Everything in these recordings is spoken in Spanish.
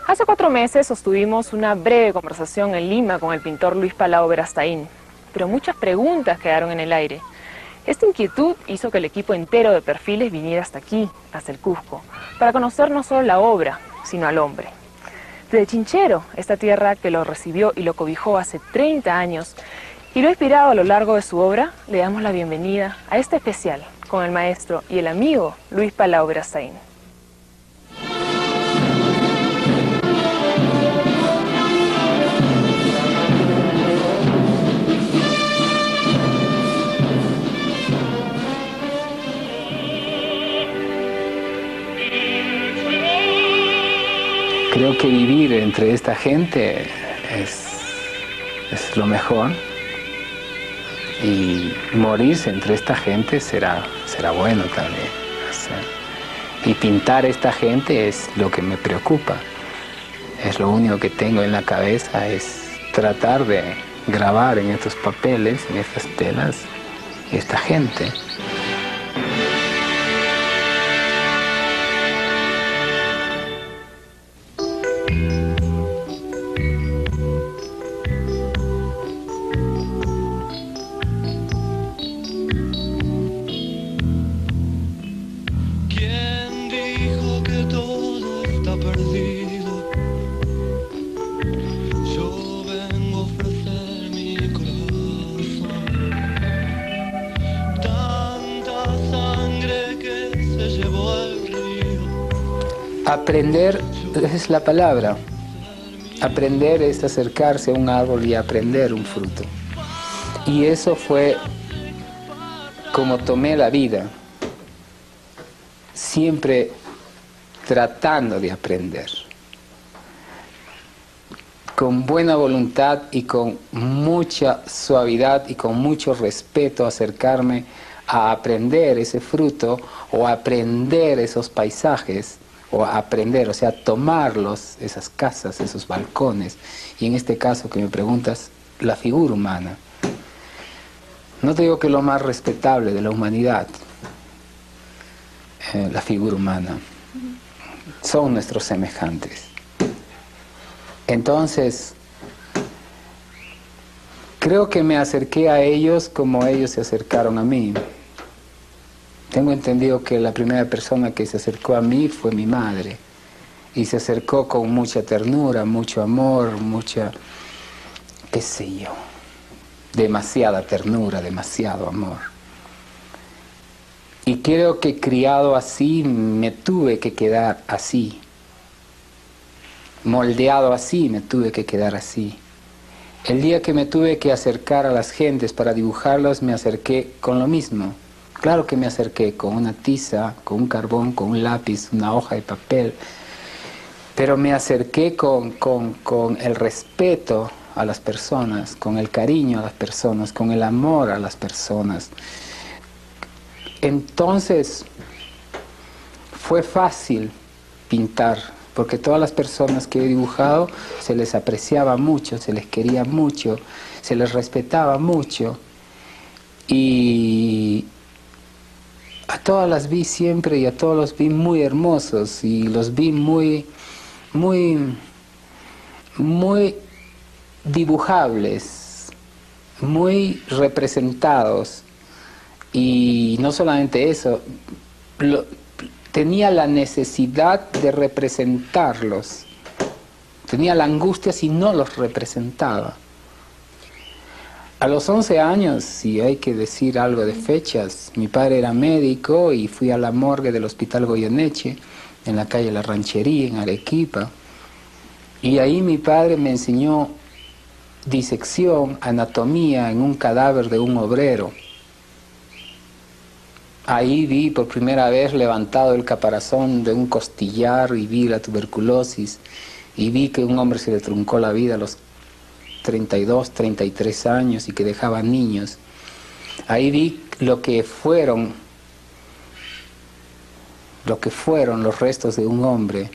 Hace 4 meses sostuvimos una breve conversación en Lima con el pintor Luis Palau Verastaín, pero muchas preguntas quedaron en el aire. Esta inquietud hizo que el equipo entero de Perfiles viniera hasta aquí, hasta el Cusco, para conocer no solo la obra, sino al hombre. Desde Chinchero, esta tierra que lo recibió y lo cobijó hace 30 años y lo ha inspirado a lo largo de su obra, le damos la bienvenida a este especial con el maestro y el amigo Luis Palau Verastaín. Creo que vivir entre esta gente es lo mejor, y morirse entre esta gente será bueno también. O sea, y pintar esta gente es lo que me preocupa. Es lo único que tengo en la cabeza, es tratar de grabar en estos papeles, en estas telas, esta gente. Aprender es la palabra. Aprender es acercarse a un árbol y aprender un fruto. Y eso fue como tomé la vida, siempre tratando de aprender. Con buena voluntad y con mucha suavidad y con mucho respeto acercarme a aprender ese fruto o a aprender esos paisajes. O aprender, o sea, tomarlos, esas casas, esos balcones, y en este caso que me preguntas, la figura humana. No te digo que lo más respetable de la humanidad, la figura humana, son nuestros semejantes. Entonces, creo que me acerqué a ellos como ellos se acercaron a mí. Tengo entendido que la primera persona que se acercó a mí fue mi madre, y se acercó con mucha ternura, mucho amor, mucha, qué sé yo, demasiada ternura, demasiado amor. Y creo que criado así, me tuve que quedar así. Moldeado así, me tuve que quedar así. El día que me tuve que acercar a las gentes para dibujarlas, me acerqué con lo mismo. Claro que me acerqué con una tiza, con un carbón, con un lápiz, una hoja de papel, pero me acerqué con el respeto a las personas, con el cariño a las personas, con el amor a las personas. Entonces, fue fácil pintar, porque todas las personas que he dibujado se les apreciaba mucho, se les quería mucho, se les respetaba mucho, y a todas las vi siempre y a todos los vi muy hermosos y los vi muy dibujables, muy representados. Y no solamente eso, tenía la necesidad de representarlos, tenía la angustia si no los representaba. A los 11 años, si hay que decir algo de fechas, mi padre era médico y fui a la morgue del Hospital Goyeneche, en la calle La Ranchería, en Arequipa. Y ahí mi padre me enseñó disección, anatomía en un cadáver de un obrero. Ahí vi por primera vez levantado el caparazón de un costillar y vi la tuberculosis. Y vi que un hombre se le truncó la vida a los 32, 33 años y que dejaba niños. Ahí vi lo que fueron los restos de un hombre.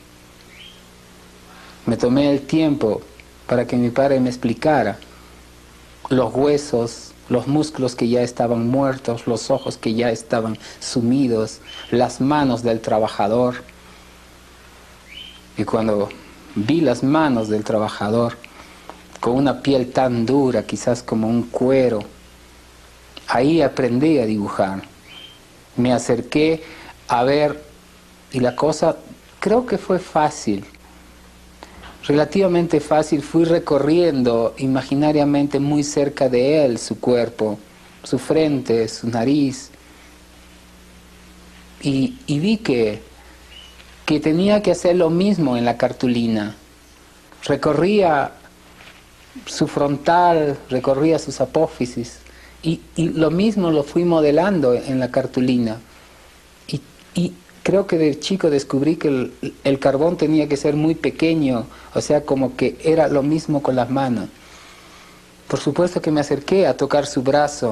Me tomé el tiempo para que mi padre me explicara los huesos, los músculos que ya estaban muertos, los ojos que ya estaban sumidos, las manos del trabajador. Y cuando vi las manos del trabajador con una piel tan dura, quizás como un cuero. Ahí aprendí a dibujar. Me acerqué a ver, y la cosa creo que fue fácil, relativamente fácil. Fui recorriendo imaginariamente muy cerca de él su cuerpo, su frente, su nariz, y vi que tenía que hacer lo mismo en la cartulina. Recorría su frontal, recorría sus apófisis, y lo mismo lo fui modelando en la cartulina. Y creo que de chico descubrí que el carbón tenía que ser muy pequeño, o sea, como que era lo mismo con las manos. Por supuesto que me acerqué a tocar su brazo.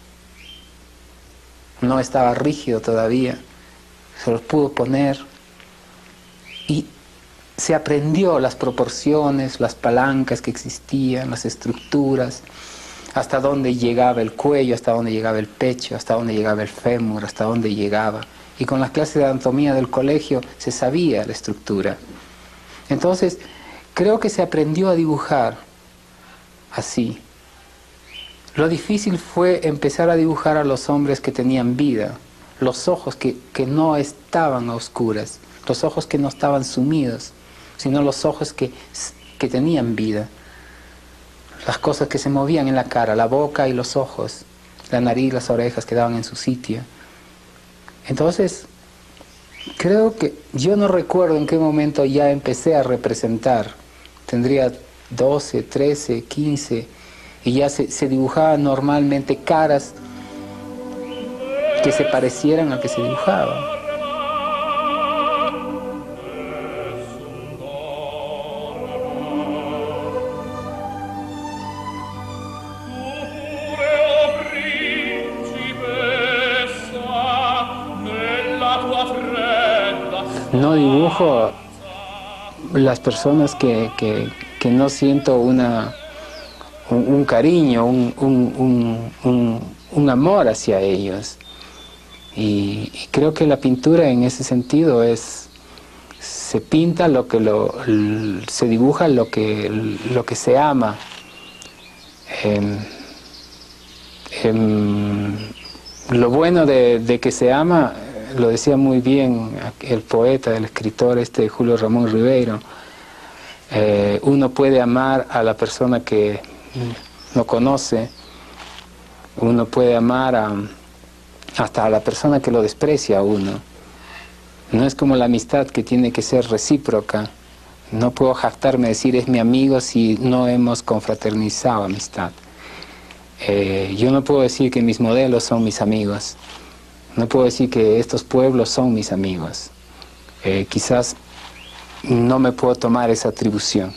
No estaba rígido todavía, se los pudo poner. Y se aprendió las proporciones, las palancas que existían, las estructuras, hasta dónde llegaba el cuello, hasta dónde llegaba el pecho, hasta dónde llegaba el fémur, hasta dónde llegaba. Y con las clases de anatomía del colegio se sabía la estructura. Entonces, creo que se aprendió a dibujar así. Lo difícil fue empezar a dibujar a los hombres que tenían vida, los ojos que no estaban a oscuras, los ojos que no estaban sumidos, sino los ojos que tenían vida. Las cosas que se movían en la cara, la boca y los ojos, la nariz, las orejas quedaban en su sitio. Entonces, creo que yo no recuerdo en qué momento ya empecé a representar. Tendría 12, 13, 15, y ya se dibujaban normalmente caras que se parecieran al que se dibujaba. No dibujo las personas que no siento un cariño, un amor hacia ellos. Y creo que la pintura en ese sentido se pinta se dibuja lo que se ama. Lo bueno de que se ama, lo decía muy bien el poeta, el escritor Julio Ramón Ribeiro, uno puede amar a la persona que no conoce, uno puede amar hasta a la persona que lo desprecia a uno. No es como la amistad, que tiene que ser recíproca. No puedo jactarme de decir es mi amigo si no hemos confraternizado amistad. Yo no puedo decir que mis modelos son mis amigos. No puedo decir que estos pueblos son mis amigos. Quizás no me puedo tomar esa atribución.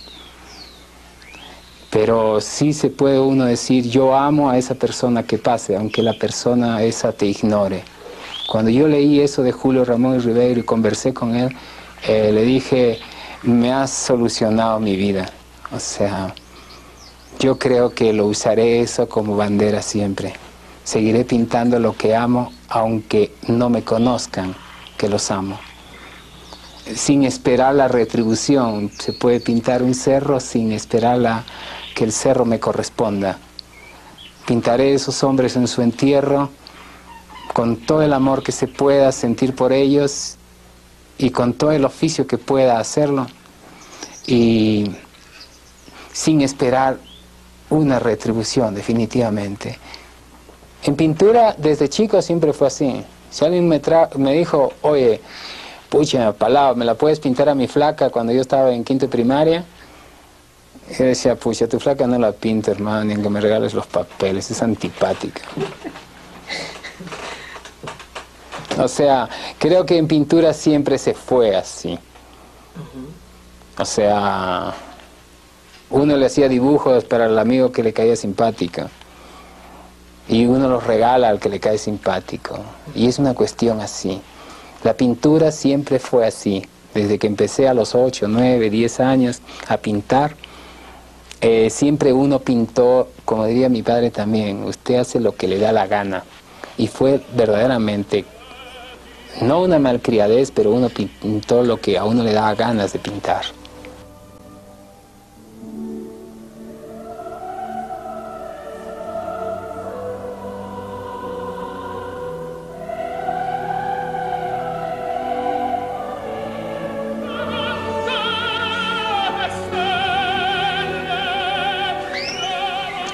Pero sí se puede uno decir, yo amo a esa persona que pase, aunque la persona esa te ignore. Cuando yo leí eso de Julio Ramón Ribeiro y conversé con él, le dije, me has solucionado mi vida. O sea, yo creo que lo usaré eso como bandera siempre. Seguiré pintando lo que amo, aunque no me conozcan que los amo. Sin esperar la retribución. Se puede pintar un cerro sin esperar que el cerro me corresponda. Pintaré esos hombres en su entierro con todo el amor que se pueda sentir por ellos y con todo el oficio que pueda hacerlo, y sin esperar una retribución, definitivamente. En pintura, desde chico siempre fue así. Si alguien me dijo, oye, pucha, Palao, ¿me la puedes pintar a mi flaca cuando yo estaba en quinto de primaria? Yo decía, pucha, tu flaca no la pinto, hermano, ni que me regales los papeles, es antipática. O sea, creo que en pintura siempre se fue así. O sea, uno le hacía dibujos para el amigo que le caía simpático. Y uno los regala al que le cae simpático. Y es una cuestión así. La pintura siempre fue así. Desde que empecé a los 8, 9, 10 años a pintar, siempre uno pintó, como diría mi padre también, usted hace lo que le da la gana. Y fue verdaderamente, no una malcriadez, pero uno pintó lo que a uno le daba ganas de pintar.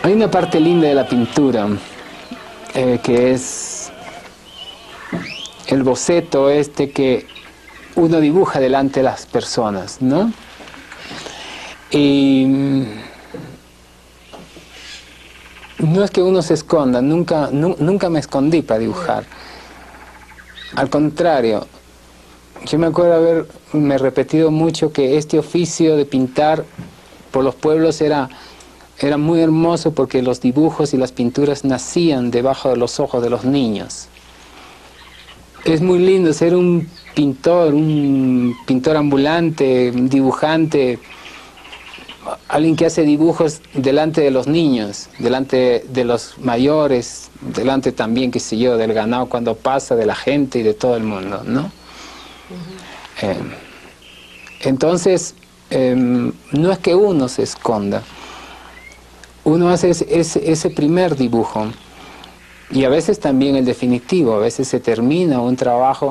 Hay una parte linda de la pintura, que es el boceto que uno dibuja delante de las personas, ¿no? Y no es que uno se esconda, nunca me escondí para dibujar. Al contrario, yo me acuerdo haberme repetido mucho que este oficio de pintar por los pueblos era muy hermoso porque los dibujos y las pinturas nacían debajo de los ojos de los niños. Es muy lindo ser un pintor ambulante, un dibujante, alguien que hace dibujos delante de los niños, delante de los mayores, delante también, qué sé yo, del ganado cuando pasa, de la gente y de todo el mundo, ¿no? Entonces, no es que uno se esconda, uno hace ese primer dibujo y a veces también el definitivo, a veces se termina un trabajo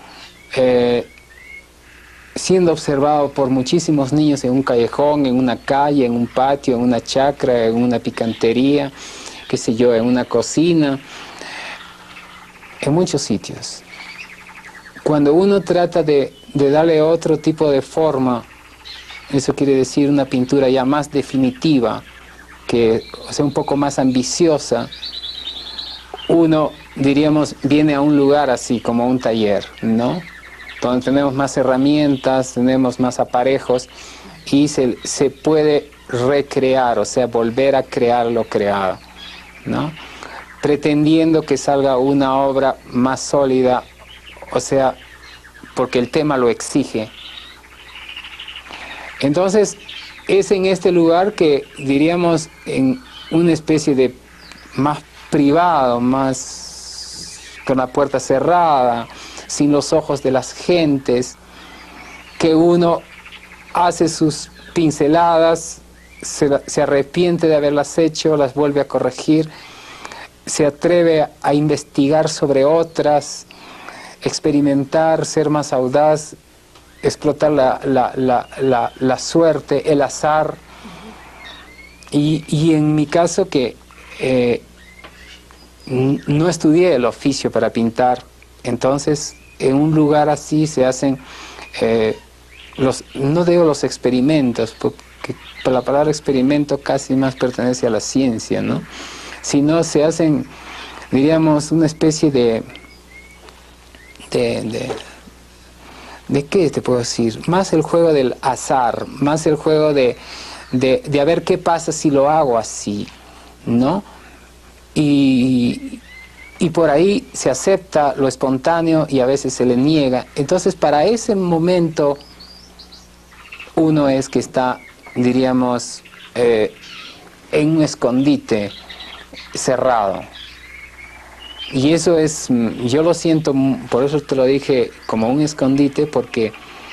siendo observado por muchísimos niños en un callejón, en una calle, en un patio, en una chacra, en una picantería, qué sé yo, en una cocina, en muchos sitios. Cuando uno trata de darle otro tipo de forma, eso quiere decir una pintura ya más definitiva, o sea, un poco más ambiciosa, uno, diríamos, viene a un lugar así como un taller, ¿no? Donde tenemos más herramientas, tenemos más aparejos y se puede recrear, o sea, volver a crear lo creado, ¿no? Pretendiendo que salga una obra más sólida, o sea, porque el tema lo exige. Entonces, es en este lugar que, diríamos, en una especie de más privado, más con la puerta cerrada, sin los ojos de las gentes, que uno hace sus pinceladas, se arrepiente de haberlas hecho, las vuelve a corregir, se atreve a investigar sobre otras, experimentar, ser más audaz, explotar la suerte, el azar. Y en mi caso, que no estudié el oficio para pintar, entonces en un lugar así se hacen, no digo los experimentos, porque la palabra experimento casi más pertenece a la ciencia, ¿no? Sino se hacen, diríamos, una especie ¿de qué te puedo decir? Más el juego del azar, más el juego de a ver qué pasa si lo hago así, ¿no? Y por ahí se acepta lo espontáneo y a veces se le niega. Entonces, para ese momento, uno es que está, diríamos, en un escondite cerrado. Y eso es, yo lo siento, por eso te lo dije, como un escondite, porque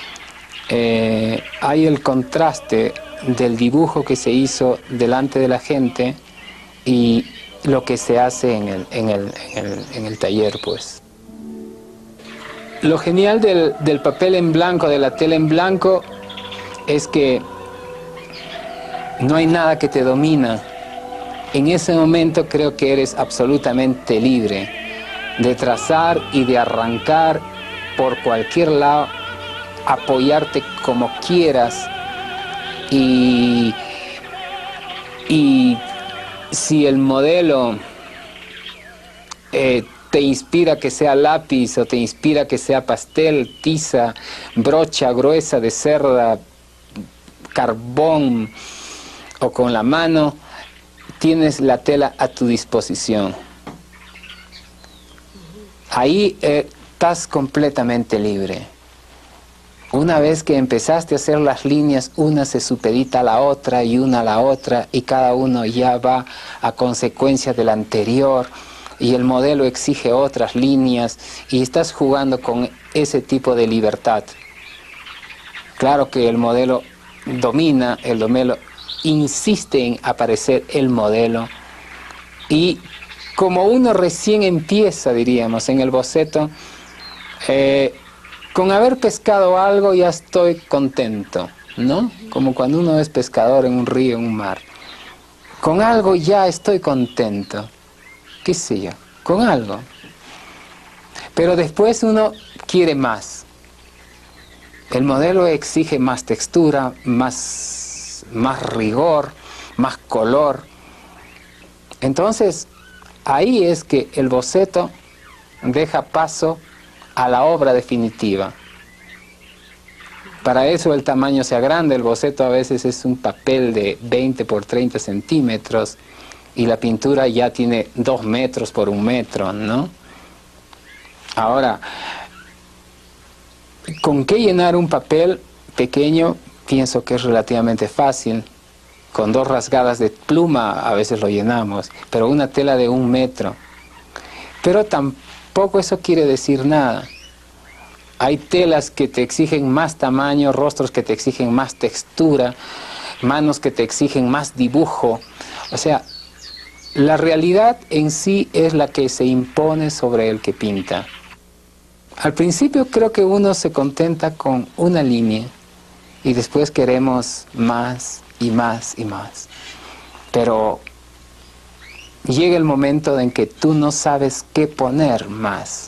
hay el contraste del dibujo que se hizo delante de la gente y lo que se hace en el taller, pues. Lo genial del papel en blanco, de la tela en blanco, es que no hay nada que te domina. En ese momento creo que eres absolutamente libre de trazar y de arrancar por cualquier lado, apoyarte como quieras y si el modelo te inspira que sea lápiz o te inspira que sea pastel, tiza, brocha gruesa de cerda, carbón o con la mano, tienes la tela a tu disposición. Ahí estás completamente libre. Una vez que empezaste a hacer las líneas, una se supedita a la otra y una a la otra, y cada uno ya va a consecuencia del anterior, y el modelo exige otras líneas, y estás jugando con ese tipo de libertad. Claro que el modelo domina, el modelo insiste en aparecer el modelo, y como uno recién empieza, diríamos, en el boceto, con haber pescado algo ya estoy contento, ¿no? Como cuando uno es pescador en un río, en un mar. Con algo ya estoy contento, qué sé yo, con algo. Pero después uno quiere más. El modelo exige más textura, más rigor, más color. Entonces, ahí es que el boceto deja paso a la obra definitiva. Para eso el tamaño se agranda, el boceto a veces es un papel de 20 por 30 centímetros y la pintura ya tiene 2 metros por 1 metro, ¿no? Ahora, ¿con qué llenar un papel pequeño? Pienso que es relativamente fácil. Con 2 rasgadas de pluma a veces lo llenamos, pero una tela de 1 metro. Pero tampoco eso quiere decir nada. Hay telas que te exigen más tamaño, rostros que te exigen más textura, manos que te exigen más dibujo. O sea, la realidad en sí es la que se impone sobre el que pinta. Al principio creo que uno se contenta con una línea y después queremos más y más y más. Pero llega el momento en que tú no sabes qué poner más.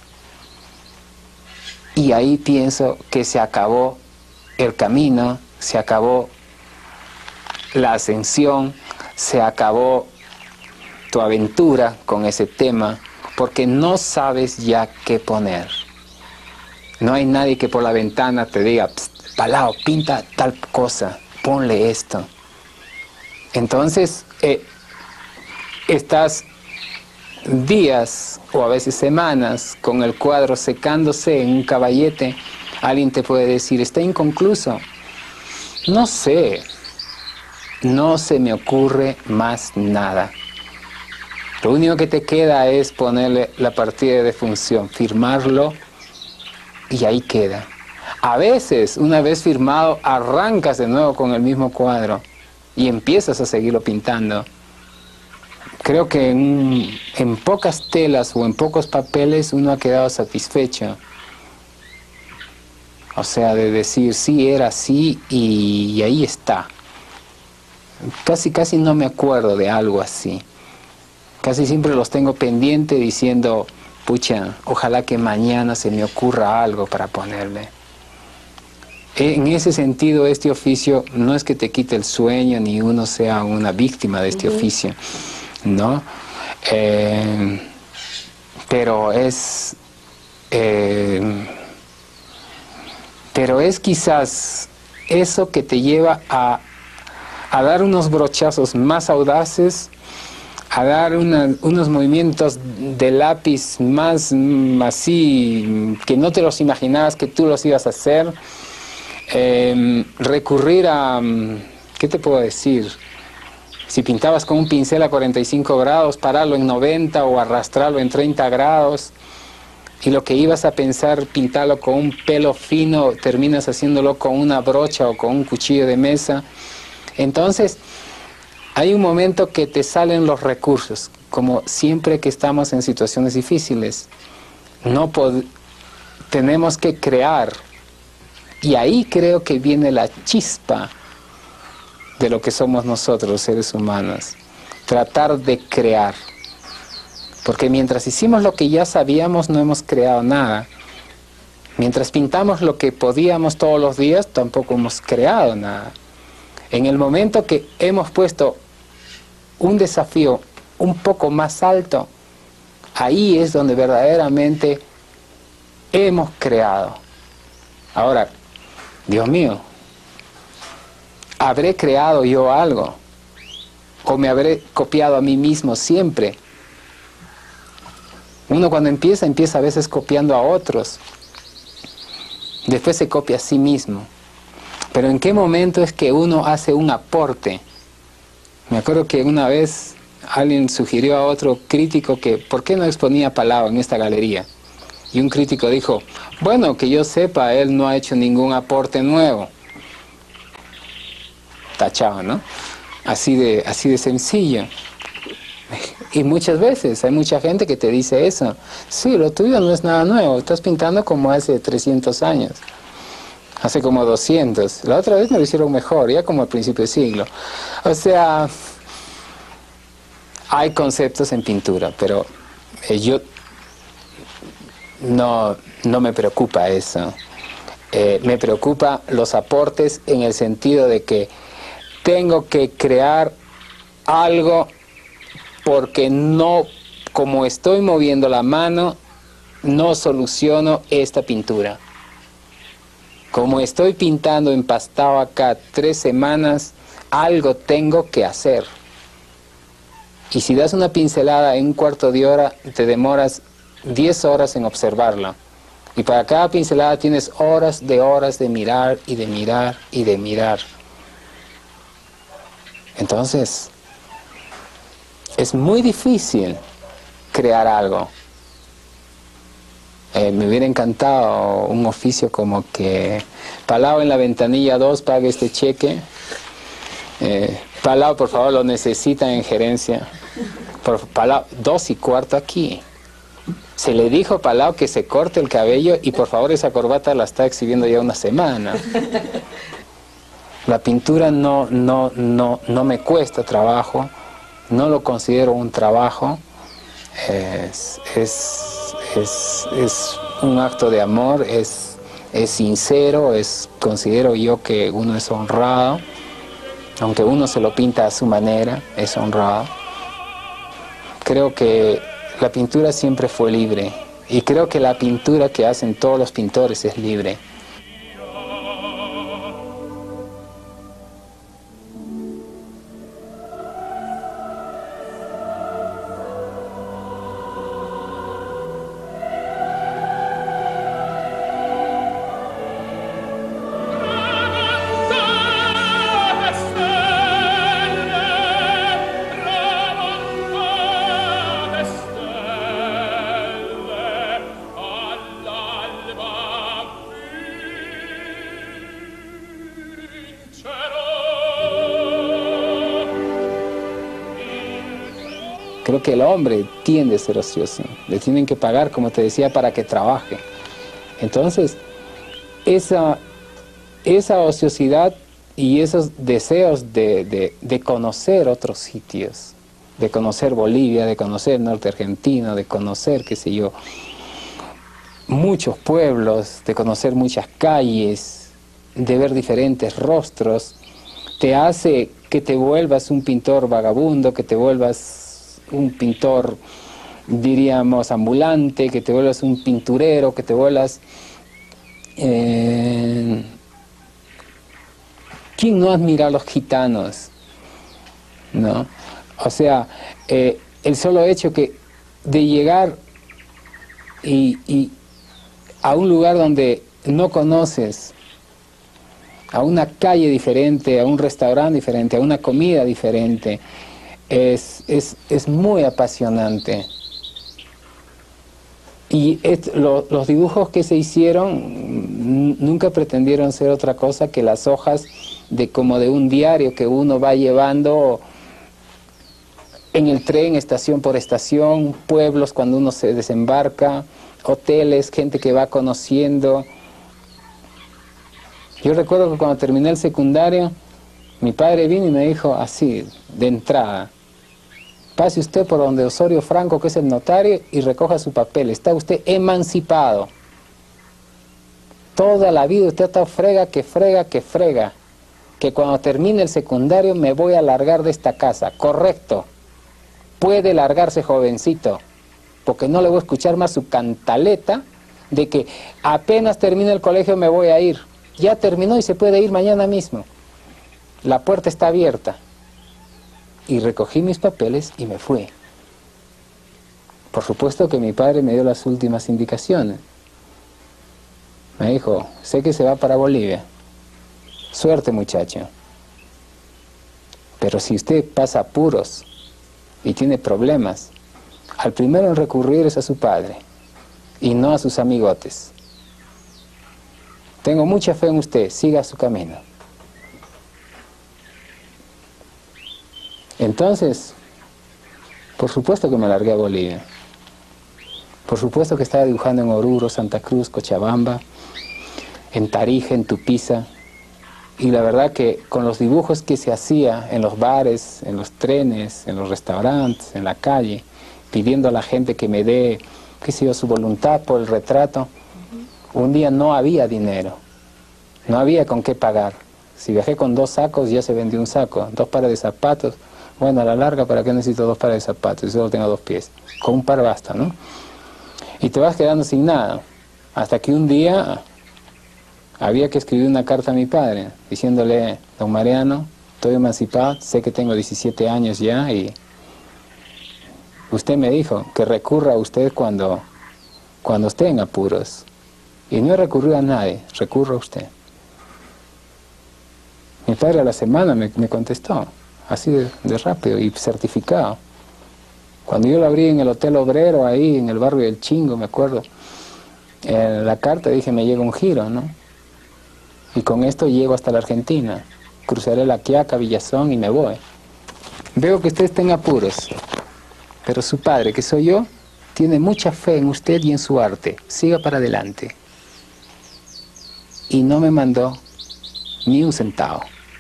Y ahí pienso que se acabó el camino, se acabó la ascensión, se acabó tu aventura con ese tema, porque no sabes ya qué poner. No hay nadie que por la ventana te diga, Palao, pinta tal cosa, ponle esto. Entonces, estás días o a veces semanas con el cuadro secándose en un caballete. Alguien te puede decir, está inconcluso. No sé, no se me ocurre más nada. Lo único que te queda es ponerle la partida de defunción, firmarlo y ahí queda. A veces, una vez firmado, arrancas de nuevo con el mismo cuadro y empiezas a seguirlo pintando. Creo que en pocas telas o en pocos papeles uno ha quedado satisfecho. O sea, de decir, sí, era así y ahí está. Casi no me acuerdo de algo así. Casi siempre los tengo pendiente diciendo, pucha, ojalá que mañana se me ocurra algo para ponerle. En ese sentido, este oficio no es que te quite el sueño ni uno sea una víctima de este oficio, ¿no? Pero es quizás eso que te lleva a dar unos brochazos más audaces, a dar unos movimientos de lápiz más así, que no te los imaginabas que tú los ibas a hacer, recurrir a, ¿qué te puedo decir? Si pintabas con un pincel a 45 grados, pararlo en 90 o arrastrarlo en 30 grados, y lo que ibas a pensar pintarlo con un pelo fino, terminas haciéndolo con una brocha o con un cuchillo de mesa. Entonces, hay un momento que te salen los recursos, como siempre que estamos en situaciones difíciles. Tenemos que crear, y ahí creo que viene la chispa de lo que somos nosotros, los seres humanos. Tratar de crear. Porque mientras hicimos lo que ya sabíamos, no hemos creado nada. Mientras pintamos lo que podíamos todos los días, tampoco hemos creado nada. En el momento que hemos puesto un desafío un poco más alto, ahí es donde verdaderamente hemos creado. Ahora, Dios mío, ¿habré creado yo algo? ¿O me habré copiado a mí mismo siempre? Uno cuando empieza a veces copiando a otros. Después se copia a sí mismo. Pero ¿en qué momento es que uno hace un aporte? Me acuerdo que una vez alguien sugirió a otro crítico que ¿por qué no exponía Palao en esta galería? Y un crítico dijo, bueno, que yo sepa, él no ha hecho ningún aporte nuevo. Tachado, ¿no? Así de sencillo. Y muchas veces hay mucha gente que te dice eso. Sí, lo tuyo no es nada nuevo, estás pintando como hace 300 años. Hace como 200. La otra vez me lo hicieron mejor, ya como al principio del siglo. O sea, hay conceptos en pintura, pero yo no me preocupa eso. Me preocupa los aportes en el sentido de que tengo que crear algo porque no, como estoy moviendo la mano, no soluciono esta pintura. Como estoy pintando empastado acá 3 semanas, algo tengo que hacer. Y si das una pincelada en un cuarto de hora, te demoras 10 horas en observarlo. Y para cada pincelada tienes horas de mirar y de mirar y de mirar. Entonces, es muy difícil crear algo. Me hubiera encantado un oficio como que Palau en la ventanilla 2 pague este cheque. Palau, por favor, lo necesitan en gerencia. Palau, 2:15 aquí. Se le dijo a Palau que se corte el cabello y por favor esa corbata la está exhibiendo ya una semana. La pintura no me cuesta trabajo, no lo considero un trabajo. Es un acto de amor, es sincero, considero yo que uno es honrado, aunque uno se lo pinta a su manera, es honrado. Creo que la pintura siempre fue libre, y creo que la pintura que hacen todos los pintores es libre. Creo que el hombre tiende a ser ocioso, le tienen que pagar, como te decía, para que trabaje. Entonces, esa ociosidad y esos deseos de conocer otros sitios, de conocer Bolivia, de conocer el norte argentino, de conocer, qué sé yo, muchos pueblos, de conocer muchas calles, de ver diferentes rostros, te hace que te vuelvas un pintor vagabundo, que te vuelvas un pintor, diríamos, ambulante, que te vuelvas un pinturero, que te vuelvas... ¿Quién no admira a los gitanos? ¿No? O sea, el solo hecho de llegar y a un lugar donde no conoces, a una calle diferente, a un restaurante diferente, a una comida diferente, es muy apasionante. Y los dibujos que se hicieron nunca pretendieron ser otra cosa que las hojas como de un diario que uno va llevando en el tren, estación por estación, pueblos cuando uno se desembarca, hoteles, gente que va conociendo. Yo recuerdo que cuando terminé el secundario, mi padre vino y me dijo así, de entrada: pase usted por donde Osorio Franco, que es el notario, y recoja su papel. Está usted emancipado. Toda la vida usted ha estado frega, que cuando termine el secundario me voy a largar de esta casa. Correcto. Puede largarse, jovencito, porque no le voy a escuchar más su cantaleta de que apenas termine el colegio me voy a ir. Ya terminó y se puede ir mañana mismo. La puerta está abierta. Y recogí mis papeles y me fui. Por supuesto que mi padre me dio las últimas indicaciones. Me dijo: sé que se va para Bolivia. Suerte, muchacho. Pero si usted pasa apuros y tiene problemas, al primero en recurrir es a su padre y no a sus amigotes. Tengo mucha fe en usted, siga su camino. Entonces, por supuesto que me largué a Bolivia. Por supuesto que estaba dibujando en Oruro, Santa Cruz, Cochabamba, en Tarija, en Tupiza. Y la verdad que con los dibujos que se hacía en los bares, en los trenes, en los restaurantes, en la calle, pidiendo a la gente que me dé, qué sé yo, su voluntad por el retrato, un día no había dinero, no había con qué pagar. Si viajé con 2 sacos, ya se vendió un saco, 2 pares de zapatos. Bueno, a la larga, ¿para qué necesito 2 pares de zapatos? Yo solo tengo 2 pies. Con un par basta, ¿no? Y te vas quedando sin nada. Hasta que un día había que escribir una carta a mi padre, diciéndole: don Mariano, estoy emancipado, sé que tengo 17 años ya y usted me dijo que recurra a usted cuando esté en apuros. Y no he recurrido a nadie, recurro a usted. Mi padre a la semana me contestó, así de rápido y certificado. Cuando yo lo abrí en el Hotel Obrero, ahí en el barrio del Chingo, me acuerdo, en la carta dije: me llega un giro, ¿no? Y con esto llego hasta la Argentina, cruzaré la Quiaca, Villazón y me voy. Veo que usted está en apuros, pero su padre, que soy yo, tiene mucha fe en usted y en su arte. Siga para adelante. Y no me mandó ni un centavo.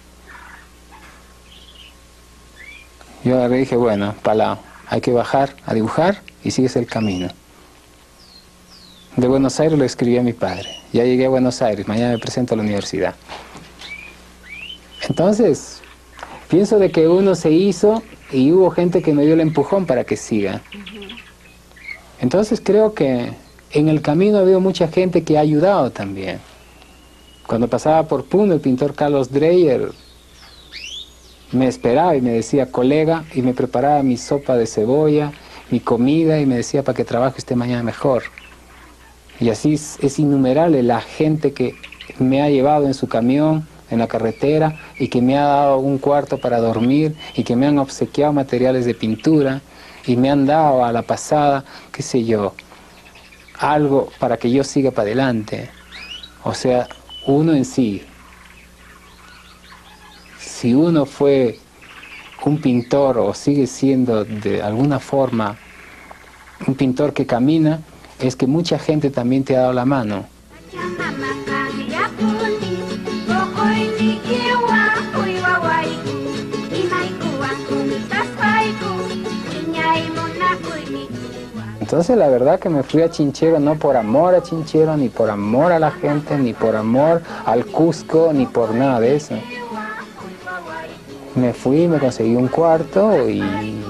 Yo agarré y dije: bueno, palao, hay que bajar a dibujar y sigues el camino. De Buenos Aires lo escribí a mi padre. Ya llegué a Buenos Aires, mañana me presento a la universidad. Entonces, pienso de que uno se hizo y hubo gente que me dio el empujón para que siga. Entonces creo que en el camino ha habido mucha gente que ha ayudado también. Cuando pasaba por Puno, el pintor Carlos Dreyer me esperaba y me decía: colega, y me preparaba mi sopa de cebolla, mi comida, y me decía: para que trabaje usted mañana mejor. Y así es innumerable la gente que me ha llevado en su camión, en la carretera, y que me ha dado un cuarto para dormir, y que me han obsequiado materiales de pintura, y me han dado a la pasada, qué sé yo, algo para que yo siga para adelante. O sea, uno en sí, si uno fue un pintor o sigue siendo de alguna forma un pintor que camina, es que mucha gente también te ha dado la mano. Entonces la verdad que me fui a Chinchero no por amor a Chinchero, ni por amor a la gente, ni por amor al Cusco, ni por nada de eso. Me fui, me conseguí un cuarto y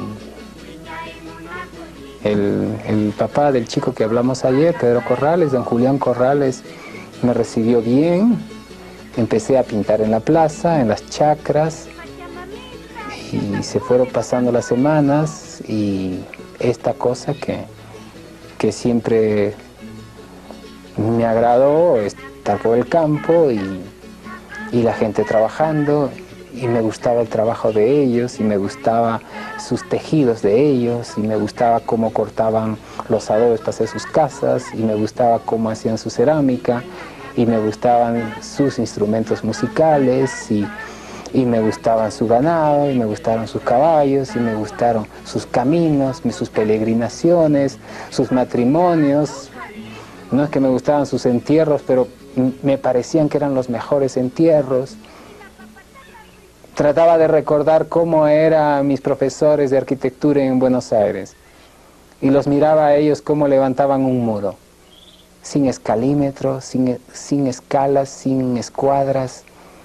el papá del chico que hablamos ayer, Pedro Corrales, don Julián Corrales, me recibió bien. Empecé a pintar en la plaza, en las chacras, y se fueron pasando las semanas y esta cosa que siempre me agradó, estar por el campo y la gente trabajando, y me gustaba el trabajo de ellos, y me gustaba sus tejidos de ellos, y me gustaba cómo cortaban los adobes para hacer sus casas, y me gustaba cómo hacían su cerámica, y me gustaban sus instrumentos musicales, y me gustaban su ganado, y me gustaron sus caballos, y me gustaron sus caminos, sus peregrinaciones, sus matrimonios. No es que me gustaban sus entierros, pero me parecían que eran los mejores entierros. Trataba de recordar cómo eran mis profesores de arquitectura en Buenos Aires, y los miraba a ellos cómo levantaban un muro, sin escalímetros, sin escalas, sin escuadras.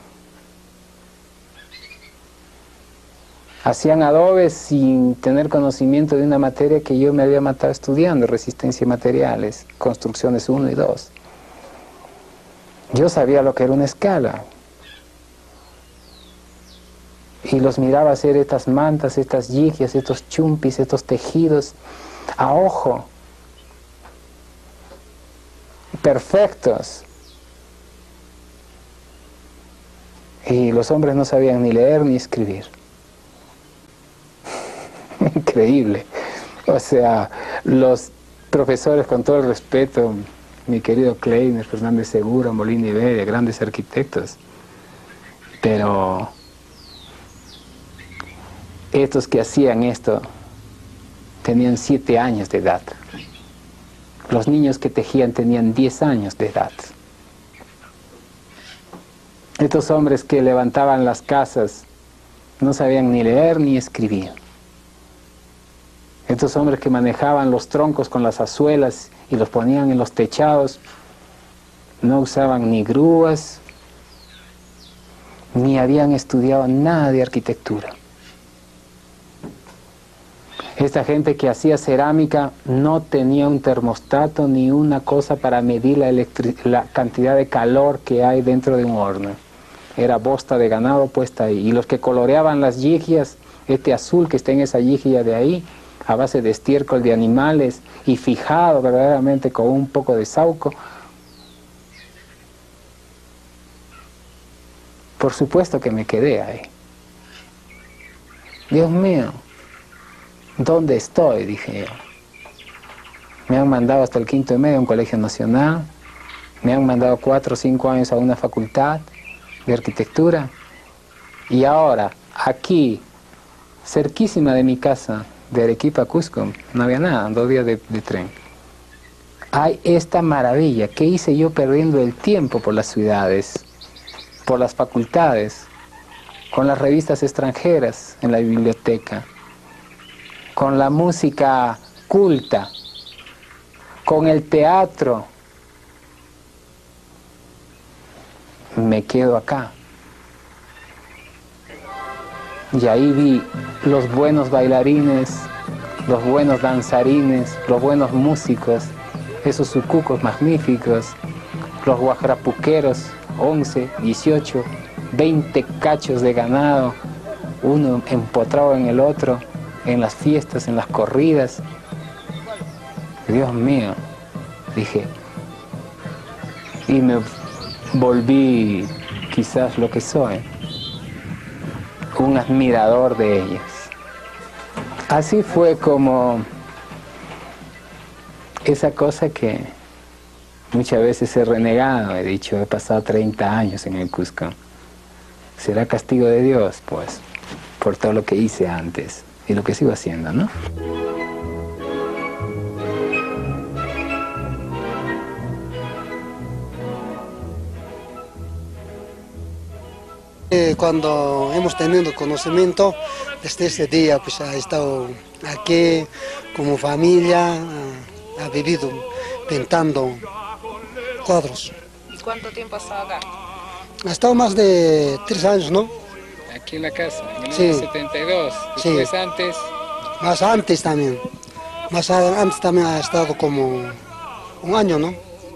Hacían adobes sin tener conocimiento de una materia que yo me había matado estudiando, resistencia y materiales, construcciones 1 y 2. Yo sabía lo que era una escala. Y los miraba hacer estas mantas, estas yigias, estos chumpis, estos tejidos a ojo, perfectos. Y los hombres no sabían ni leer ni escribir. Increíble. O sea, los profesores, con todo el respeto, mi querido Kleiner, Fernández Segura, Molina y Beria, grandes arquitectos, pero estos que hacían esto tenían 7 años de edad. Los niños que tejían tenían 10 años de edad. Estos hombres que levantaban las casas no sabían ni leer ni escribir. Estos hombres que manejaban los troncos con las azuelas y los ponían en los techados, no usaban ni grúas, ni habían estudiado nada de arquitectura. Esta gente que hacía cerámica no tenía un termostato ni una cosa para medir la cantidad de calor que hay dentro de un horno. Era bosta de ganado puesta ahí. Y los que coloreaban las yigias, este azul que está en esa yigia de ahí, a base de estiércol de animales y fijado verdaderamente con un poco de saúco, por supuesto que me quedé ahí. Dios mío, ¿dónde estoy?, dije yo. Me han mandado hasta el 5º medio a un colegio nacional, me han mandado 4 o 5 años a una facultad de arquitectura, y ahora, aquí, cerquísima de mi casa, de Arequipa a Cusco, no había nada, 2 días de tren. Hay esta maravilla. ¿Qué hice yo perdiendo el tiempo por las ciudades, por las facultades, con las revistas extranjeras en la biblioteca, con la música culta, con el teatro? Me quedo acá. Y ahí vi los buenos bailarines, los buenos danzarines, los buenos músicos, esos sucucos magníficos, los guajrapuqueros, 11, 18, 20 cachos de ganado, uno empotrado en el otro, en las fiestas, en las corridas. Dios mío, dije, y me volví quizás lo que soy, un admirador de ellos. Así fue como esa cosa que muchas veces he renegado, he dicho, he pasado 30 años en el Cusco. ¿Será castigo de Dios? Pues, por todo lo que hice antes y lo que sigo haciendo, ¿no? Cuando hemos tenido conocimiento, desde ese día pues ha estado aquí como familia, ha vivido pintando cuadros. ¿Y cuánto tiempo ha estado acá? Ha estado más de 3 años, ¿no? Aquí en la casa, en el Sí. año 72, después Sí. antes. Más antes también. Más antes también ha estado como 1 año, ¿no?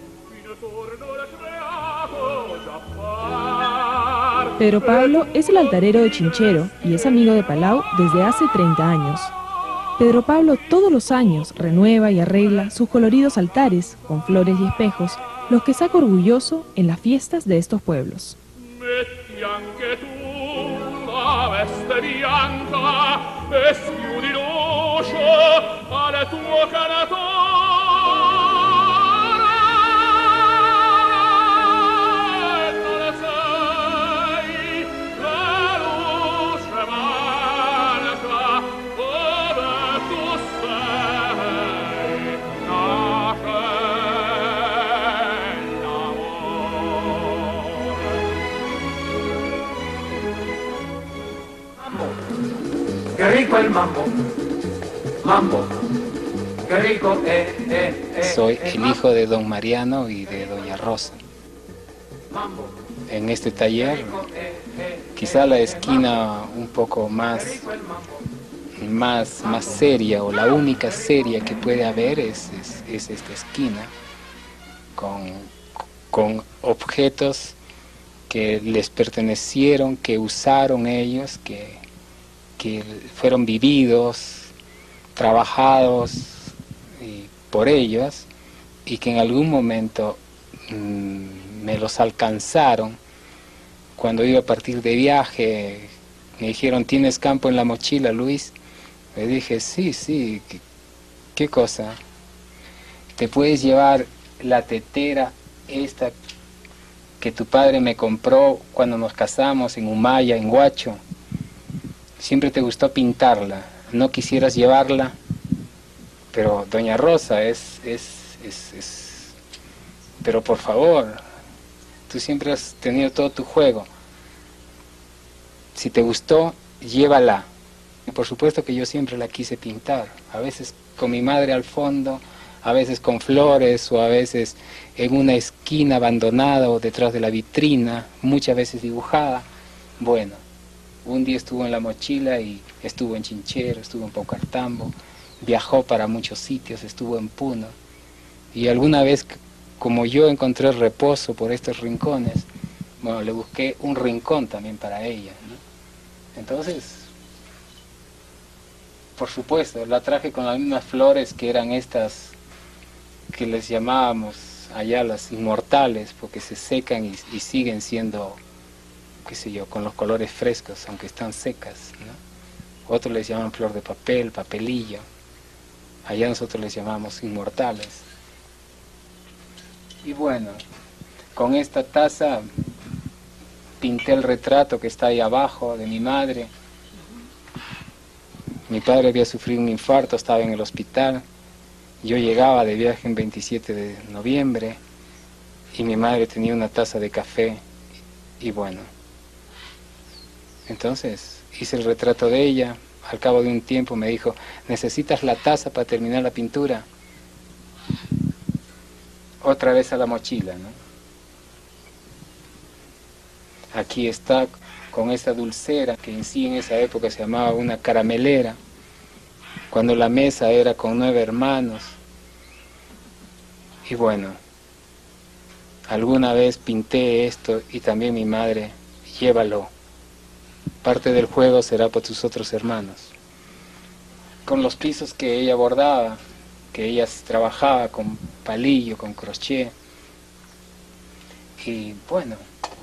Pedro Pablo es el altarero de Chinchero y es amigo de Palau desde hace 30 años. Pedro Pablo todos los años renueva y arregla sus coloridos altares con flores y espejos, los que saca orgulloso en las fiestas de estos pueblos. Metti anche tu la veste bianca e schiudi l'uscio al tuo canatore. Non sei la luce manca dove tu sei, nasce l'amore. Qué rico el mambo, mambo, qué rico, Soy el hijo de don Mariano y de doña Rosa. En este taller, quizá la esquina un poco más seria, o la única seria que puede haber es esta esquina, con objetos que les pertenecieron, que usaron ellos, que fueron vividos, trabajados por ellos, y que en algún momento me los alcanzaron cuando iba a partir de viaje. Me dijeron, ¿tienes campo en la mochila, Luis? Le dije, sí, ¿qué cosa? ¿Te puedes llevar la tetera esta que tu padre me compró cuando nos casamos en Humaya, en Huacho? Siempre te gustó pintarla, no quisieras llevarla, pero doña Rosa pero por favor, tú siempre has tenido todo tu juego. si te gustó, llévala. Y por supuesto que yo siempre la quise pintar, a veces con mi madre al fondo, a veces con flores o a veces en una esquina abandonada o detrás de la vitrina, muchas veces dibujada. Bueno, un día estuvo en la mochila y estuvo en Chinchero, estuvo en Paucartambo, viajó para muchos sitios, estuvo en Puno. Y alguna vez, como yo encontré reposo por estos rincones, bueno, le busqué un rincón también para ella, ¿no? Entonces, por supuesto, la traje con las mismas flores que eran estas que les llamábamos allá las inmortales, porque se secan y siguen siendo, qué sé yo, con los colores frescos, aunque están secas, ¿no? Otros les llaman flor de papel, papelillo. Allá nosotros les llamamos inmortales. Y bueno, con esta taza pinté el retrato que está ahí abajo de mi madre. Mi padre había sufrido un infarto, estaba en el hospital. Yo llegaba de viaje en 27 de noviembre y mi madre tenía una taza de café y bueno. Entonces hice el retrato de ella. Al cabo de un tiempo me dijo, ¿necesitas la taza para terminar la pintura? Otra vez a la mochila, ¿no? Aquí está con esa dulcera que en sí en esa época se llamaba una caramelera, cuando la mesa era con 9 hermanos. Y bueno, alguna vez pinté esto y también mi madre, llévalo. Parte del juego será para tus otros hermanos. Con los pisos que ella bordaba, que ella trabajaba con palillo, con crochet. Y bueno,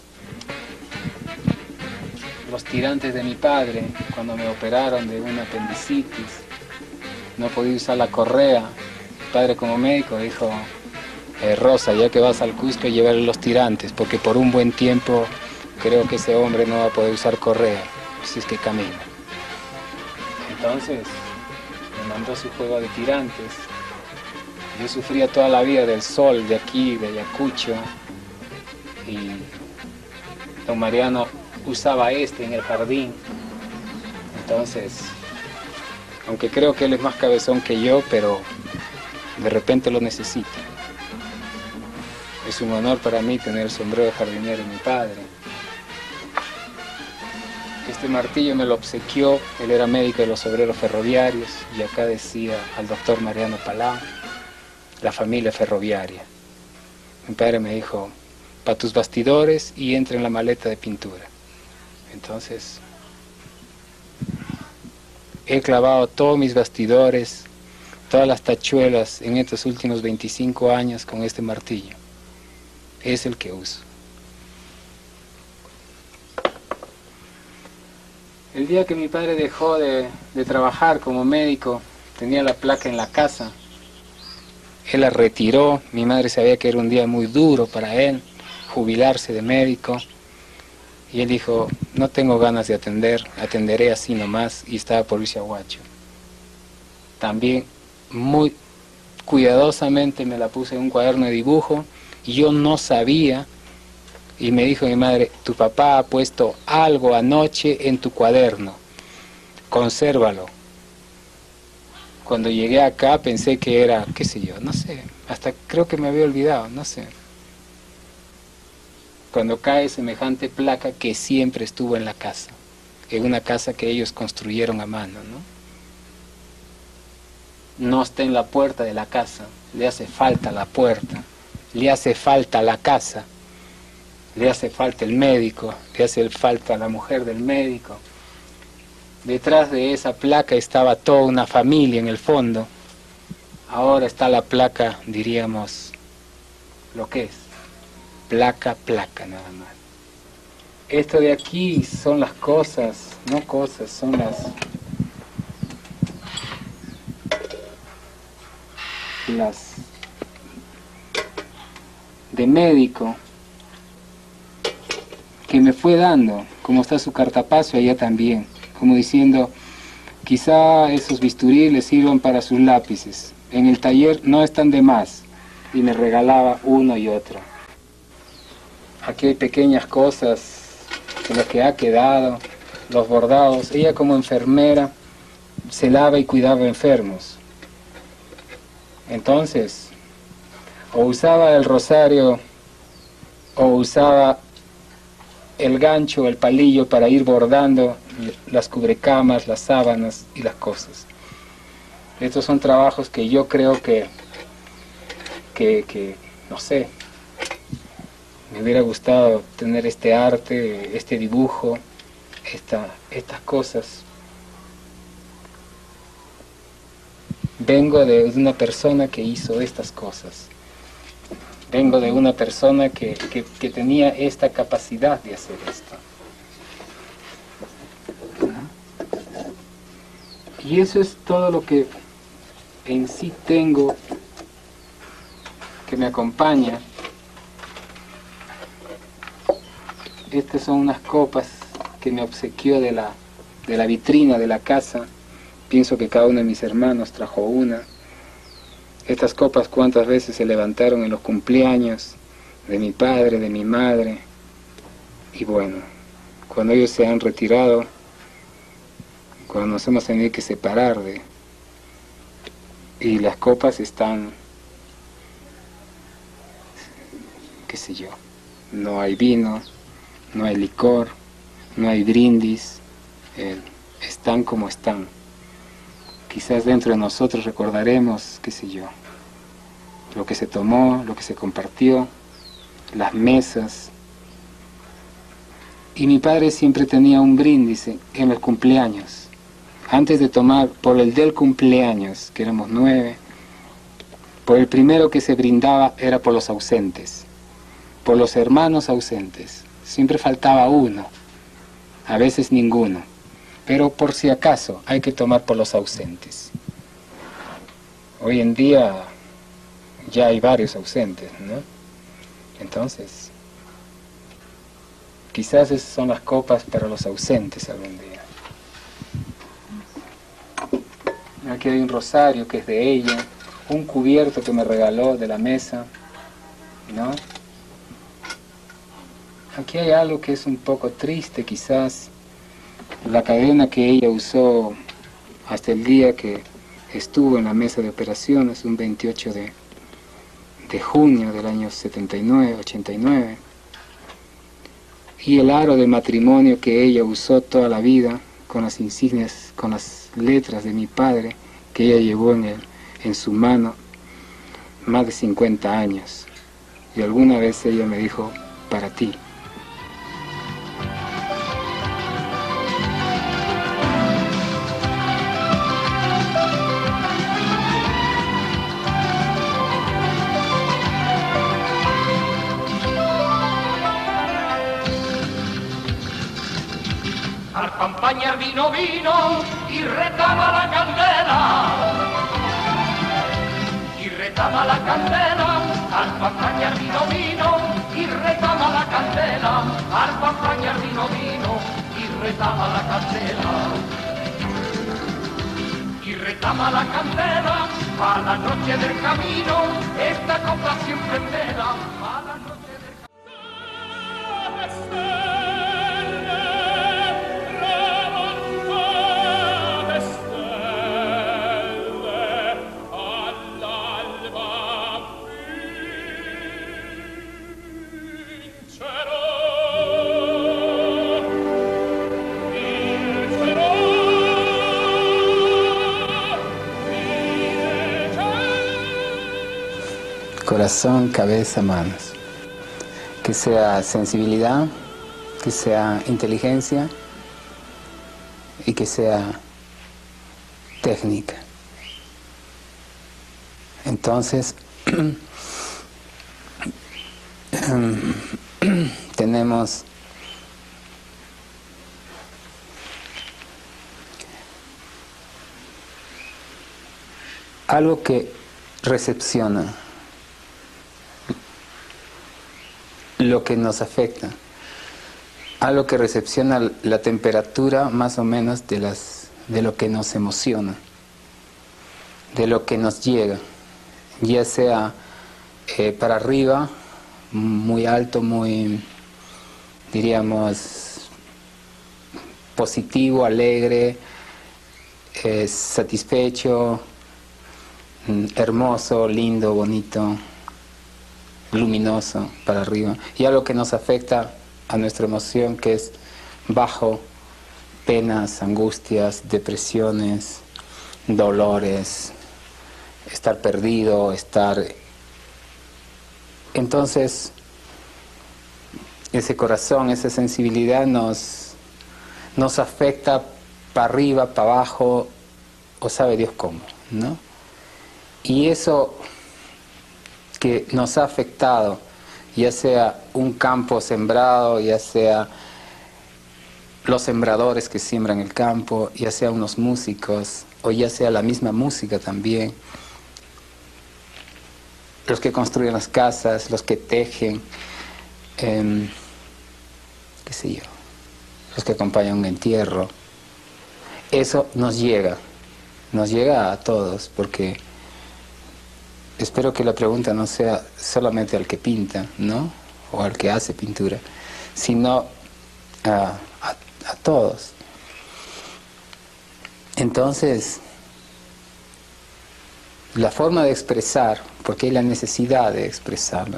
los tirantes de mi padre, cuando me operaron de una apendicitis, no podía usar la correa. Mi padre como médico dijo, Rosa, ya que vas al Cusco, llévale los tirantes, porque por un buen tiempo creo que ese hombre no va a poder usar correa, si es que camina. Entonces, me mandó su juego de tirantes. Yo sufría toda la vida del sol de aquí, de Ayacucho, y don Mariano usaba este en el jardín. Entonces, aunque creo que él es más cabezón que yo, pero de repente lo necesita. Es un honor para mí tener el sombrero de jardinero de mi padre. Este martillo me lo obsequió, él era médico de los obreros ferroviarios, y acá decía al doctor Mariano Palau, la familia ferroviaria. Mi padre me dijo, para tus bastidores y entra en la maleta de pintura. Entonces, he clavado todos mis bastidores, todas las tachuelas en estos últimos 25 años con este martillo. Es el que uso. El día que mi padre dejó de trabajar como médico, tenía la placa en la casa. Él la retiró, mi madre sabía que era un día muy duro para él, jubilarse de médico. Y él dijo, no tengo ganas de atender, atenderé así nomás, y estaba por irse a Huacho. También muy cuidadosamente me la puse en un cuaderno de dibujo, y yo no sabía, y me dijo mi madre, tu papá ha puesto algo anoche en tu cuaderno, consérvalo. Cuando llegué acá pensé que era, qué sé yo, no sé, hasta creo que me había olvidado, no sé. Cuando cae semejante placa que siempre estuvo en la casa, en una casa que ellos construyeron a mano, ¿no? No está en la puerta de la casa, le hace falta la puerta, le hace falta la casa, le hace falta el médico, le hace falta la mujer del médico. Detrás de esa placa estaba toda una familia en el fondo. Ahora está la placa, diríamos, lo que es. Placa, nada más. Esto de aquí son las cosas, no cosas, son las de médico que me fue dando, como está su cartapacio allá también, como diciendo, quizá esos bisturí les sirvan para sus lápices, en el taller no están de más, y me regalaba uno y otro. Aquí hay pequeñas cosas de lo que ha quedado, los bordados. Ella como enfermera celaba y cuidaba enfermos. Entonces, o usaba el rosario o usaba el gancho, el palillo para ir bordando las cubrecamas, las sábanas y las cosas. Estos son trabajos que yo creo que no sé, me hubiera gustado tener este arte, este dibujo, estas cosas. Vengo de una persona que hizo estas cosas. Vengo de una persona que tenía esta capacidad de hacer esto. Y eso es todo lo que en sí tengo que me acompaña. Estas son unas copas que me obsequió de la vitrina de la casa. Pienso que cada uno de mis hermanos trajo una. Estas copas cuántas veces se levantaron en los cumpleaños de mi padre, de mi madre. Y bueno, cuando ellos se han retirado, cuando nos hemos tenido que separar y las copas están, qué sé yo, no hay vino, no hay licor, no hay brindis, están como están. Quizás dentro de nosotros recordaremos, qué sé yo, lo que se tomó, lo que se compartió, las mesas. Y mi padre siempre tenía un brindis en los cumpleaños. Antes de tomar por el del cumpleaños, que éramos 9, por el primero que se brindaba era por los ausentes, por los hermanos ausentes. Siempre faltaba uno, a veces ninguno. Pero por si acaso hay que tomar por los ausentes. Hoy en día ya hay varios ausentes, ¿no? Entonces, quizás esas son las copas para los ausentes algún día. Aquí hay un rosario que es de ella, un cubierto que me regaló de la mesa, ¿no? Aquí hay algo que es un poco triste quizás. La cadena que ella usó hasta el día que estuvo en la mesa de operaciones, un 28 de junio del año 79, 89. Y el aro de matrimonio que ella usó toda la vida, con las insignias, con las letras de mi padre, que ella llevó en su mano más de 50 años. Y alguna vez ella me dijo, para ti. Al campaña vino, vino y retama la candela. Y retama la candela, al campaña vino, vino y retama la candela. Al campaña vino, vino y retama la candela. Y retama la candela, a la noche del camino, esta copa siempre vela. A la noche del camino. Corazón, cabeza, manos. Que sea sensibilidad, que sea inteligencia y que sea técnica. Entonces, tenemos algo que recepciona lo que nos afecta, algo que recepciona la temperatura más o menos de lo que nos emociona, de lo que nos llega, ya sea para arriba, muy alto, muy, diríamos, positivo, alegre, satisfecho, hermoso, lindo, bonito, luminoso, para arriba. Y algo que nos afecta a nuestra emoción, que es bajo, penas, angustias, depresiones, dolores, estar perdido, estar... Entonces, ese corazón, esa sensibilidad nos afecta para arriba, para abajo, o sabe Dios cómo, ¿no? Y eso que nos ha afectado, ya sea un campo sembrado, ya sea los sembradores que siembran el campo, ya sea unos músicos, o ya sea la misma música también, los que construyen las casas, los que tejen, qué sé yo, los que acompañan un entierro. Eso nos llega a todos, porque espero que la pregunta no sea solamente al que pinta, ¿no? O al que hace pintura, sino a todos. Entonces, la forma de expresar, porque hay la necesidad de expresarlo,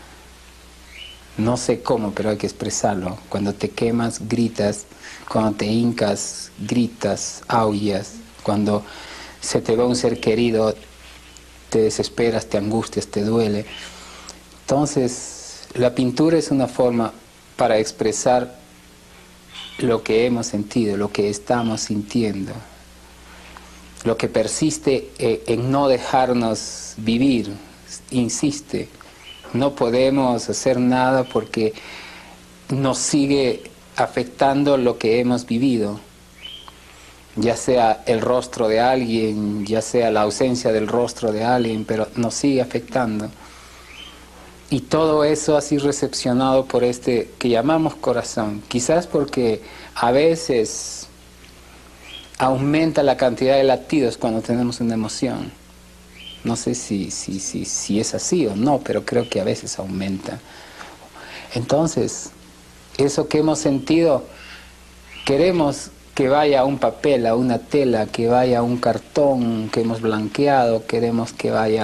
no sé cómo, pero hay que expresarlo. Cuando te quemas, gritas. Cuando te hincas, gritas, aullas. Cuando se te va un ser querido, te desesperas, te angustias, te duele. Entonces, la pintura es una forma para expresar lo que hemos sentido, lo que estamos sintiendo, lo que persiste en no dejarnos vivir, insiste. No podemos hacer nada porque nos sigue afectando lo que hemos vivido, ya sea el rostro de alguien, ya sea la ausencia del rostro de alguien, pero nos sigue afectando. Y todo eso ha sido recepcionado por este que llamamos corazón, quizás porque a veces aumenta la cantidad de latidos cuando tenemos una emoción. No sé si es así o no, pero creo que a veces aumenta. Entonces, eso que hemos sentido, queremos que vaya a un papel, a una tela, que vaya a un cartón que hemos blanqueado, queremos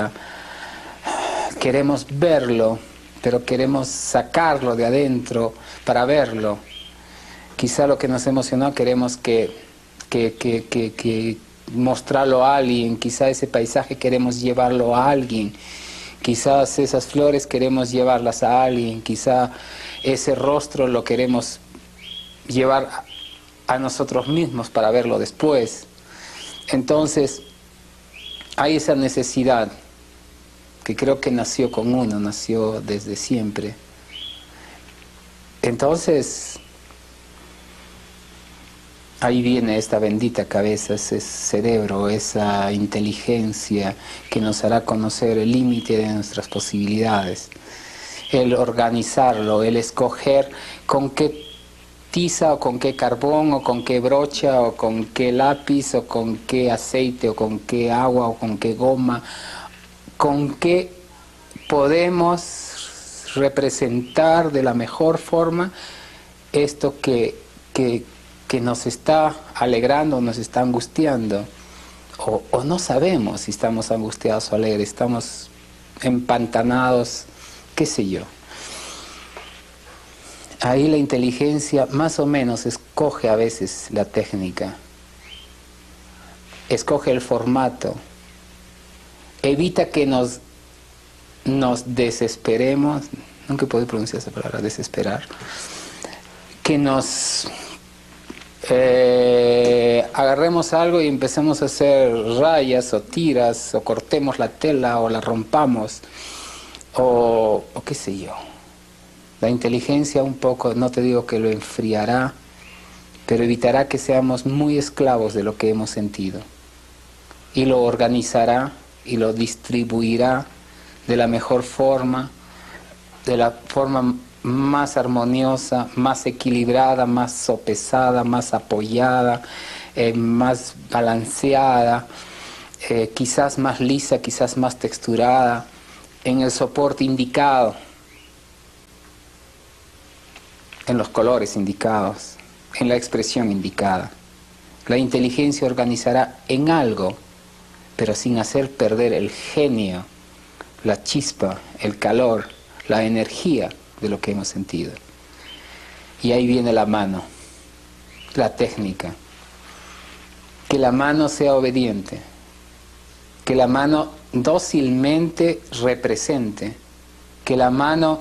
verlo, pero queremos sacarlo de adentro para verlo. Quizá lo que nos emocionó queremos que mostrarlo a alguien, quizá ese paisaje queremos llevarlo a alguien, quizás esas flores queremos llevarlas a alguien, quizá ese rostro lo queremos llevar a nosotros mismos para verlo después. Entonces, hay esa necesidad que creo que nació con uno, nació desde siempre. Entonces, ahí viene esta bendita cabeza, ese cerebro, esa inteligencia que nos hará conocer el límite de nuestras posibilidades, el organizarlo, el escoger con qué tiza o con qué carbón o con qué brocha o con qué lápiz o con qué aceite o con qué agua o con qué goma, con qué podemos representar de la mejor forma esto que nos está alegrando, nos está angustiando, o no sabemos si estamos angustiados o alegres, estamos empantanados, qué sé yo. Ahí la inteligencia más o menos escoge a veces la técnica, escoge el formato, evita que nos desesperemos, nunca puedo pronunciar esa palabra, desesperar, que nos agarremos algo y empecemos a hacer rayas o tiras, o cortemos la tela o la rompamos, o qué sé yo. La inteligencia un poco, no te digo que lo enfriará, pero evitará que seamos muy esclavos de lo que hemos sentido. Y lo organizará y lo distribuirá de la mejor forma, de la forma más armoniosa, más equilibrada, más sopesada, más apoyada, más balanceada, quizás más lisa, quizás más texturada, en el soporte indicado, en los colores indicados, en la expresión indicada. La inteligencia organizará en algo, pero sin hacer perder el genio, la chispa, el calor, la energía de lo que hemos sentido. Y ahí viene la mano, la técnica. Que la mano sea obediente, que la mano dócilmente represente, que la mano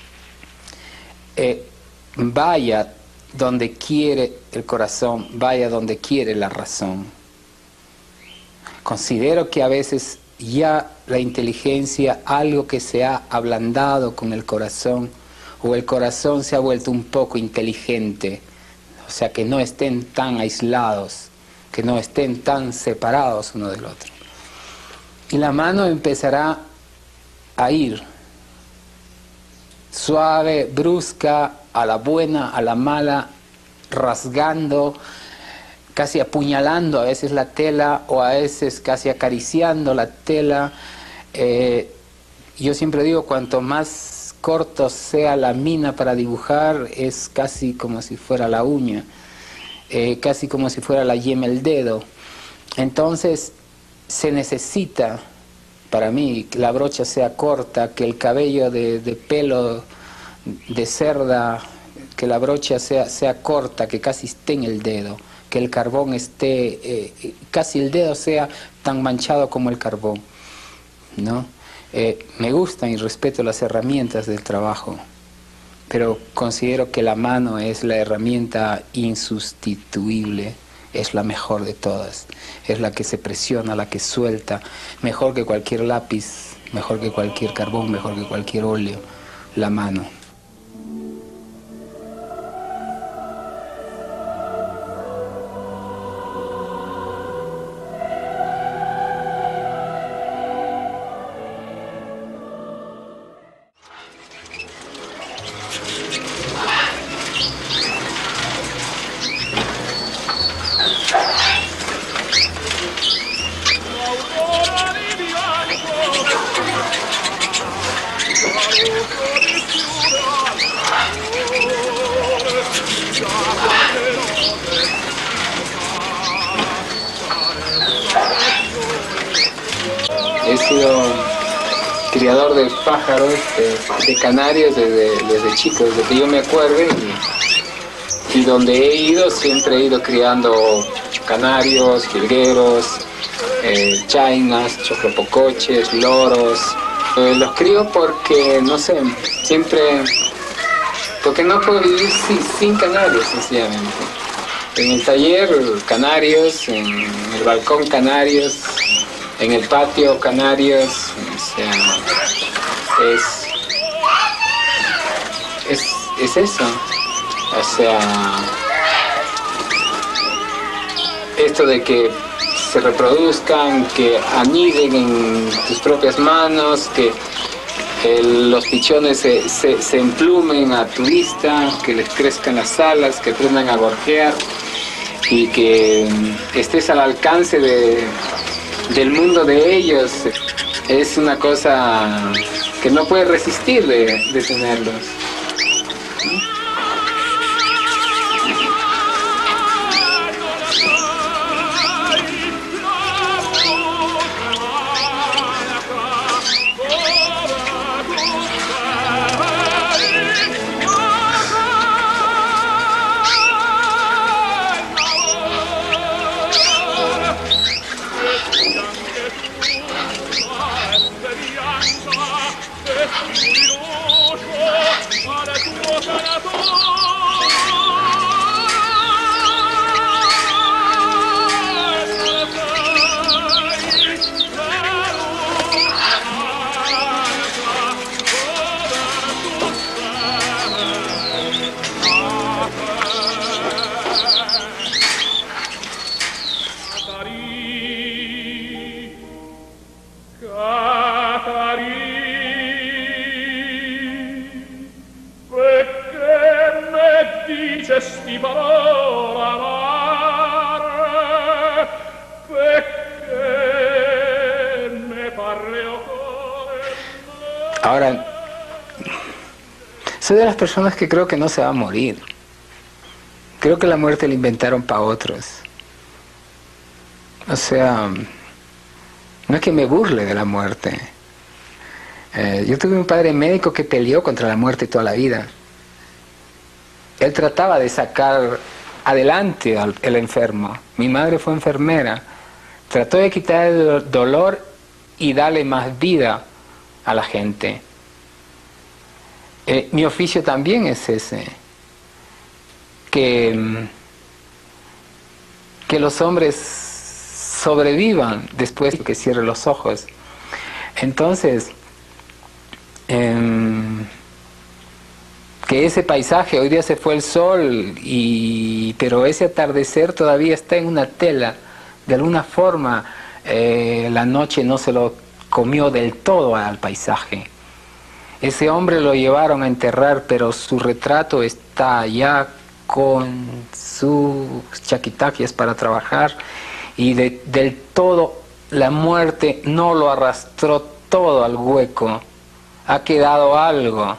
vaya donde quiere el corazón, vaya donde quiere la razón. Considero que a veces ya la inteligencia, algo que se ha ablandado con el corazón, o el corazón se ha vuelto un poco inteligente, o sea, que no estén tan aislados, que no estén tan separados uno del otro. Y la mano empezará a ir suave, brusca, a la buena, a la mala, rasgando, casi apuñalando a veces la tela, o a veces casi acariciando la tela. Yo siempre digo, cuanto más corto sea la mina para dibujar, es casi como si fuera la uña, casi como si fuera la yema el dedo. Entonces se necesita, para mí, que la brocha sea corta, que el cabello de pelo de cerda, que la brocha sea corta, que casi esté en el dedo, que el carbón esté, casi el dedo sea tan manchado como el carbón, ¿no? Me gustan y respeto las herramientas del trabajo, pero considero que la mano es la herramienta insustituible, es la mejor de todas, es la que se presiona, la que suelta, mejor que cualquier lápiz, mejor que cualquier carbón, mejor que cualquier óleo, la mano. He sido criador de pájaros, de canarios desde chico, desde que yo me acuerde, y donde he ido siempre he ido criando canarios, jilgueros, chainas, choclopocoches, loros. Los crío porque, no sé, siempre, porque no puedo vivir sin canarios, sencillamente. En el taller, canarios, en el balcón, canarios, en el patio, canarios, o sea, es eso, o sea, esto de que se reproduzcan, que aniden en tus propias manos, que los pichones se emplumen a tu vista, que les crezcan las alas, que aprendan a gorjear y que estés al alcance del mundo de ellos, es una cosa que no puedes resistir de tenerlos. Ahora, soy de las personas que creo que no se va a morir. Creo que la muerte la inventaron para otros. O sea, no es que me burle de la muerte. Yo tuve un padre médico que peleó contra la muerte toda la vida. Él trataba de sacar adelante al enfermo. Mi madre fue enfermera. Trató de quitar el dolor y darle más vida a la gente. Mi oficio también es ese. Que los hombres sobrevivan después de que cierren los ojos. Entonces, que ese paisaje, hoy día se fue el sol, pero ese atardecer todavía está en una tela. De alguna forma, la noche no se lo comió del todo al paisaje. Ese hombre lo llevaron a enterrar, pero su retrato está allá con sus chaquitaquias para trabajar, y del todo la muerte no lo arrastró todo al hueco. Ha quedado algo.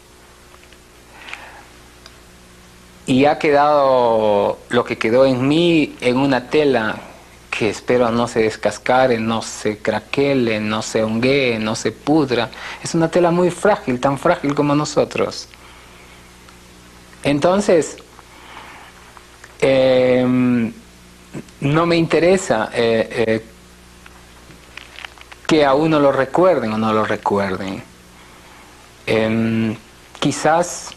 Y ha quedado lo que quedó en mí en una tela que espero no se descascare, no se craquele, no se honguee, no se pudra. Es una tela muy frágil, tan frágil como nosotros. Entonces, no me interesa que a uno lo recuerden o no lo recuerden. Quizás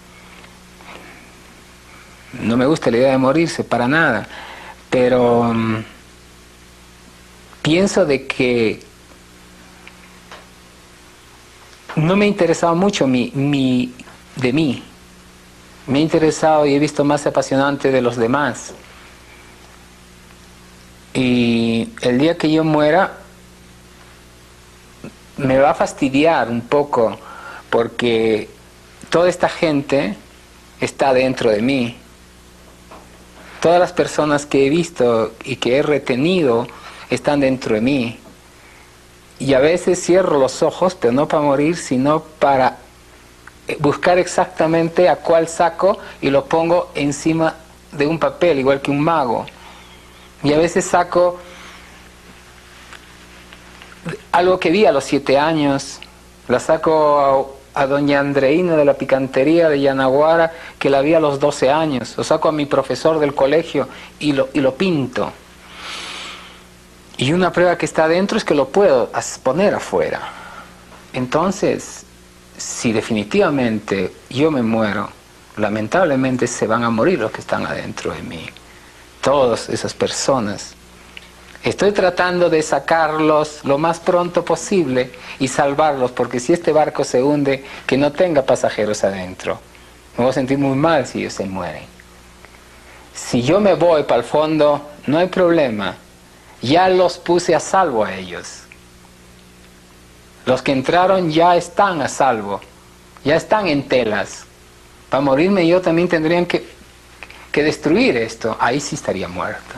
no me gusta la idea de morirse para nada, pero pienso de que no me ha interesado mucho de mí. Me ha interesado y he visto más apasionante de los demás. Y el día que yo muera me va a fastidiar un poco, porque toda esta gente está dentro de mí. Todas las personas que he visto y que he retenido están dentro de mí. Y a veces cierro los ojos, pero no para morir, sino para buscar exactamente a cuál saco y lo pongo encima de un papel, igual que un mago. Y a veces saco algo que vi a los 7 años, la saco a doña Andreina de la picantería de Yanaguara, que la vi a los 12 años, lo saco a mi profesor del colegio y lo pinto. Y una prueba que está adentro es que lo puedo poner afuera. Entonces, si definitivamente yo me muero, lamentablemente se van a morir los que están adentro de mí. Todas esas personas. Estoy tratando de sacarlos lo más pronto posible y salvarlos, porque si este barco se hunde, que no tenga pasajeros adentro. Me voy a sentir muy mal si ellos se mueren. Si yo me voy para el fondo, no hay problema. Ya los puse a salvo a ellos. Los que entraron ya están a salvo. Ya están en telas. Para morirme yo también tendrían que destruir esto. Ahí sí estaría muerto.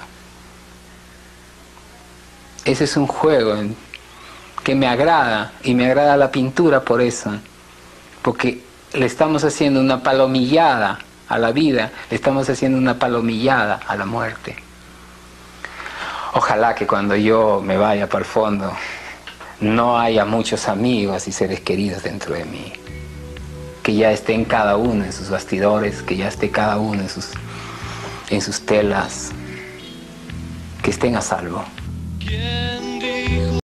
Ese es un juego que me agrada, y me agrada la pintura por eso, porque le estamos haciendo una palomillada a la vida, le estamos haciendo una palomillada a la muerte. Ojalá que cuando yo me vaya para el fondo no haya muchos amigos y seres queridos dentro de mí, que ya estén cada uno en sus bastidores, que ya esté cada uno en sus telas, que estén a salvo.